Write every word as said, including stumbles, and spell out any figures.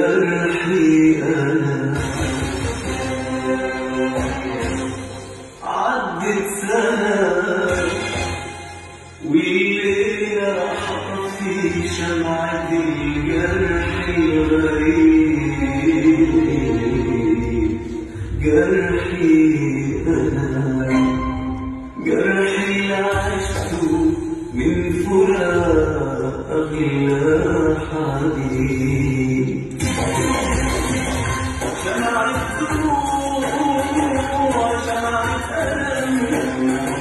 جرحي أنا. عدت سنة والليلة راحت في شمعة الجرح الغريب. جرحي أنا، جرحي اللي عشته من فراق أغلى حبيب. شمعة دموع، شمعة ألم،